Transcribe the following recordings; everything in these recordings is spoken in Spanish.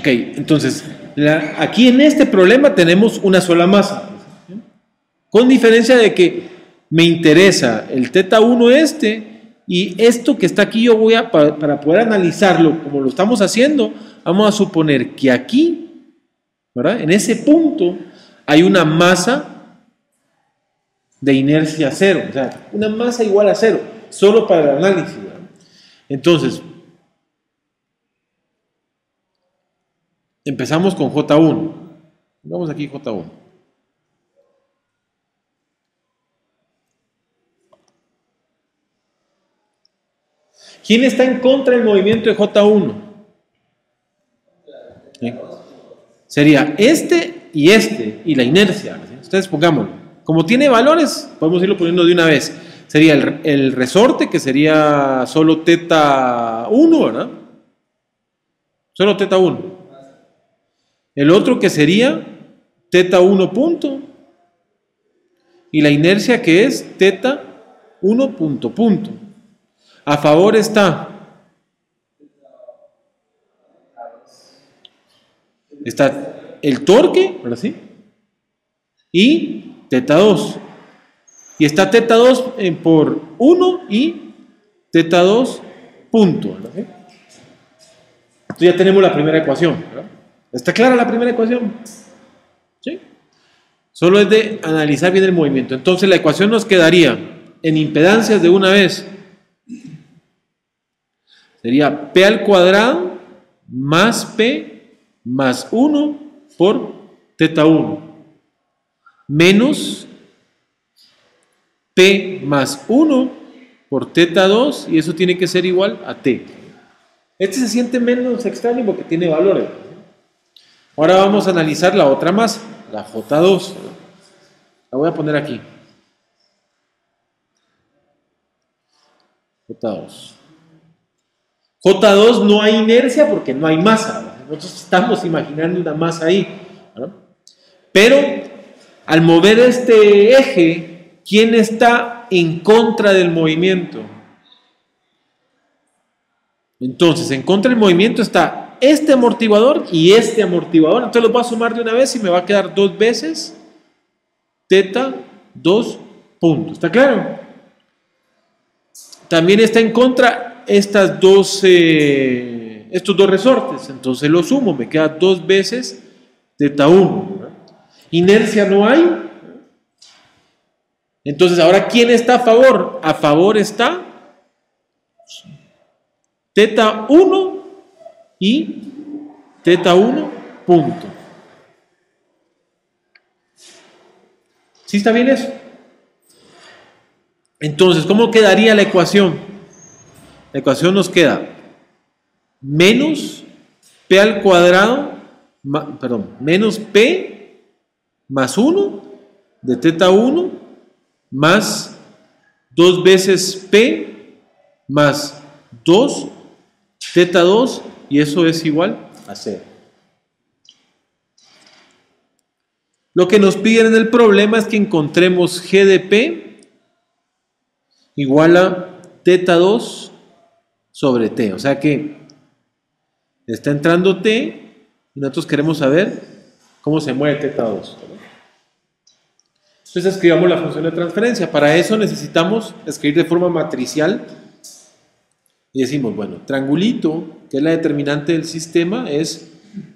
Ok, entonces, aquí en este problema tenemos una sola masa. Con diferencia de que me interesa el θ1 y esto que está aquí yo voy a, para poder analizarlo como lo estamos haciendo, vamos a suponer que aquí, ¿verdad? En ese punto hay una masa de inercia cero, o sea, una masa igual a cero, solo para el análisis, ¿verdad? Entonces, empezamos con J1. Vamos aquí J1. ¿Quién está en contra del movimiento de J1? ¿Sí? Sería y la inercia. ¿Sí? Ustedes pongámoslo. Como tiene valores, podemos irlo poniendo de una vez. Sería el resorte, que sería solo θ1, ¿verdad? Solo θ1. El otro que sería θ1 punto. Y la inercia que es θ1 punto. A favor está el torque, ¿verdad? ¿Sí? Y θ2. Y está θ2 por 1 y θ2 punto, ¿verdad? ¿Sí? Entonces ya tenemos la primera ecuación, ¿verdad? ¿Está clara la primera ecuación? ¿Sí? Solo es de analizar bien el movimiento. Entonces la ecuación nos quedaría en impedancias de una vez. Sería P al cuadrado más P más 1 por θ1 menos P más 1 por θ2 y eso tiene que ser igual a T. Este se siente menos extraño porque tiene valores. Ahora vamos a analizar la otra masa, la J2. La voy a poner aquí. J2. J2 no hay inercia porque no hay masa. Nosotros estamos imaginando una masa ahí, ¿verdad? Pero al mover este eje, ¿quién está en contra del movimiento? Entonces, en contra del movimiento está este amortiguador y este amortiguador. Entonces los voy a sumar de una vez y me va a quedar 2 veces θ2 puntos. ¿Está claro? También está en contra estos dos resortes, entonces lo sumo, me queda 2 veces θ1, ¿verdad? Inercia no hay, entonces ahora ¿quién está a favor? A favor está θ1 y θ1 punto. ¿Sí está bien eso? Entonces, ¿cómo quedaría la ecuación? La ecuación nos queda menos P al cuadrado, menos P más 1 de θ1 más 2 veces P más 2 θ2 y eso es igual a 0. Lo que nos piden en el problema es que encontremos G de P igual a θ2 sobre T, o sea que está entrando T y nosotros queremos saber cómo se mueve θ2. Entonces escribamos la función de transferencia. Para eso necesitamos escribir de forma matricial y decimos, bueno, triangulito, que es la determinante del sistema, es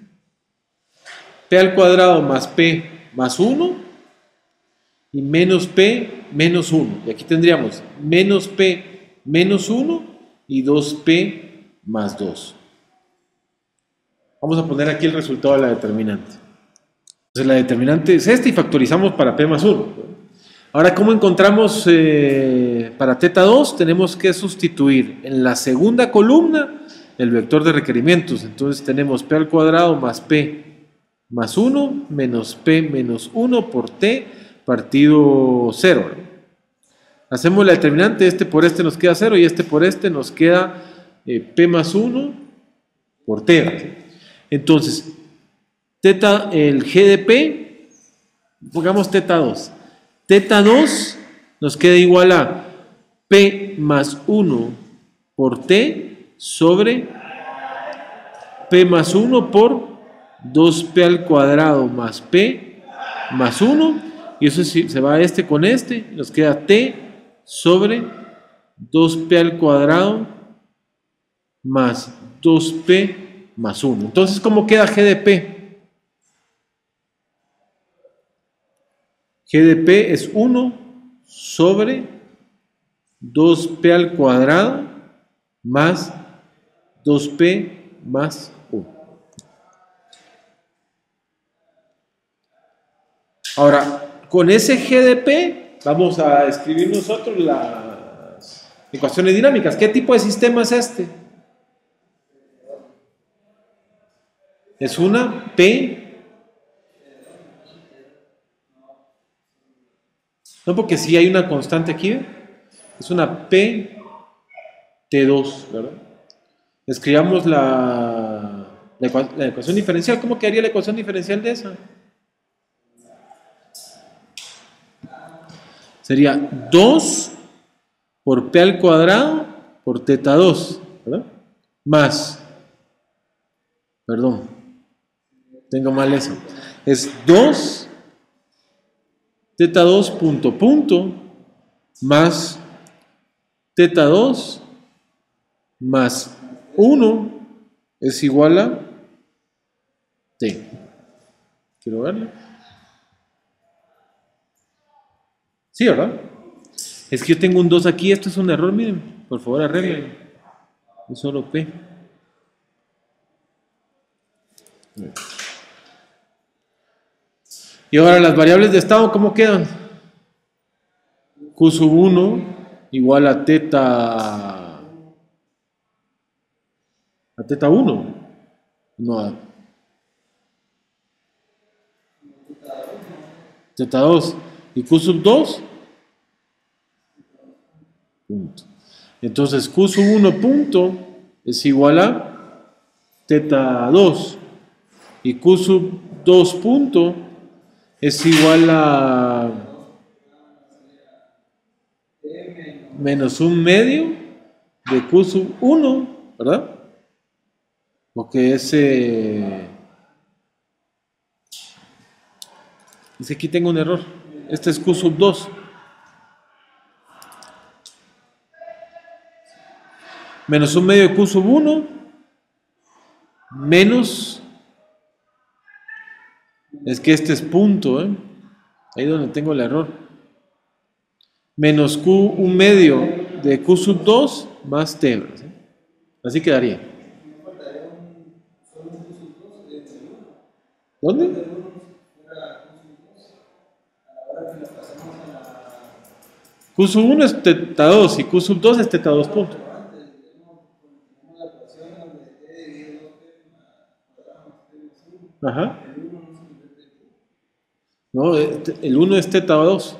P al cuadrado más P más 1 y menos P menos 1. Y aquí tendríamos menos P menos 1 y 2P más 2. Vamos a poner aquí el resultado de la determinante. Entonces la determinante es esta y factorizamos para P más 1. Ahora, ¿cómo encontramos para θ2? Tenemos que sustituir en la segunda columna el vector de requerimientos. Entonces tenemos P al cuadrado más P más 1 menos P menos 1 por T partido 0. Hacemos la determinante, este por este nos queda 0 y este por este nos queda P más 1 por T. Entonces, el G de P, pongamos θ2. θ2 nos queda igual a P más 1 por T sobre P más 1 por 2p al cuadrado más p más 1, y eso se va este con este, nos queda t sobre 2p al cuadrado más 2p más 1. Entonces, ¿cómo queda g de p? G de p es 1 sobre 2p al cuadrado más 2p más 1. Ahora, con ese g de p vamos a escribir nosotros las ecuaciones dinámicas. ¿Qué tipo de sistema es este? Es una p. No, porque sí hay una constante aquí, ¿eh? Es una p T2, ¿verdad? Escribamos la ecuación diferencial. ¿Cómo quedaría la ecuación diferencial de esa? Sería 2 por p al cuadrado por teta 2, ¿verdad? Más, perdón, tengo mal eso. Es 2 teta 2 punto punto más teta 2 más 1 es igual a t. Quiero verlo. Sí, ¿verdad? Es que yo tengo un 2 aquí, esto es un error, miren. Por favor, arreglen. Es solo p. Y ahora las variables de estado, ¿cómo quedan? Q sub 1 igual a teta 1. No, a teta 2. ¿Y Q sub 2? Punto. Entonces Q sub 1 punto es igual a teta 2. Y Q sub 2 punto es igual a menos un medio de Q sub 1, ¿verdad? Porque ese aquí tengo un error. Este es Q sub 2. Menos un medio de Q sub 1 menos, es que este es punto, ¿eh? Ahí donde tengo el error. Menos Q un medio de Q sub 2 más T, ¿eh? Así quedaría. ¿Dónde? Q sub 1 es teta 2 y Q sub 2 es teta 2 punto. Ajá. No, el 1 es teta 2.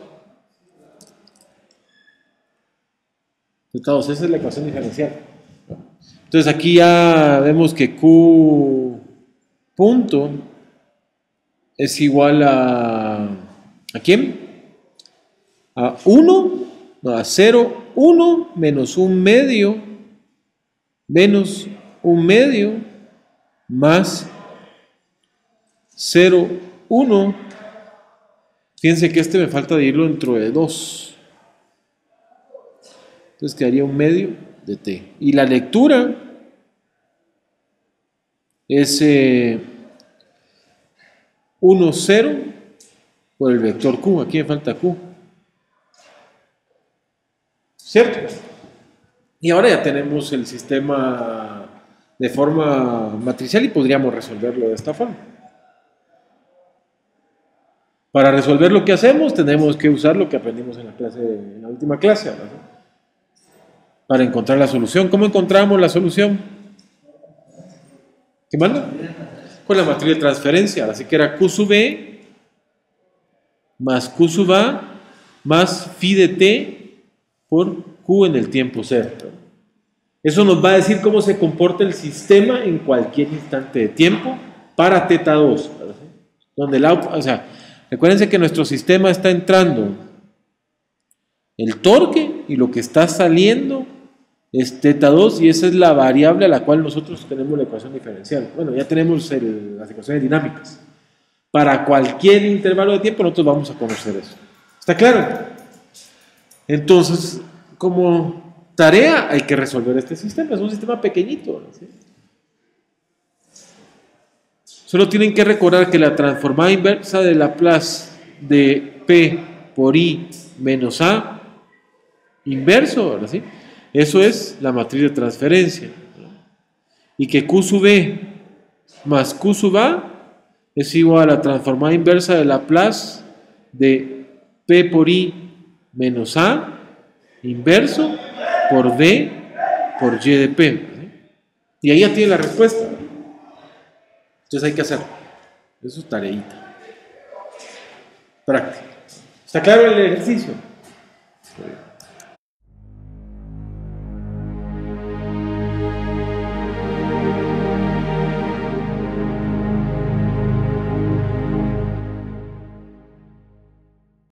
Teta 2, esa es la ecuación diferencial. Entonces aquí ya vemos que Q punto es igual ¿a quién? A 1, no, a 0, 1 menos un medio más 0, 1. Fíjense que este me falta dividirlo dentro de 2. Entonces quedaría un medio de t. Y la lectura es 1, 0 por el vector q. Aquí me falta q. ¿Cierto? Y ahora ya tenemos el sistema de forma matricial y podríamos resolverlo de esta forma. Para resolver lo que hacemos tenemos que usar lo que aprendimos en la última clase, ¿no? Para encontrar la solución. ¿Cómo encontramos la solución? ¿Qué manda? Con la matriz de transferencia. Así que era Q sub E más Q sub A más phi de t por Q en el tiempo cierto. Eso nos va a decir cómo se comporta el sistema en cualquier instante de tiempo para teta 2. Donde o sea, recuérdense que nuestro sistema está entrando el torque y lo que está saliendo es teta 2 y esa es la variable a la cual nosotros tenemos la ecuación diferencial. Bueno, ya tenemos las ecuaciones dinámicas. Para cualquier intervalo de tiempo nosotros vamos a conocer eso. ¿Está claro? Entonces, como tarea hay que resolver este sistema. Es un sistema pequeñito, ¿sí? Solo tienen que recordar que la transformada inversa de Laplace de P por I menos A inverso, ¿verdad? ¿Sí? Eso es la matriz de transferencia. Y que Q sub E más Q sub A es igual a la transformada inversa de Laplace de P por I menos A inverso por D por Y de P. ¿Sí? Y ahí ya tiene la respuesta. Entonces hay que hacerlo. Eso es tareita. Práctica. ¿Está claro el ejercicio?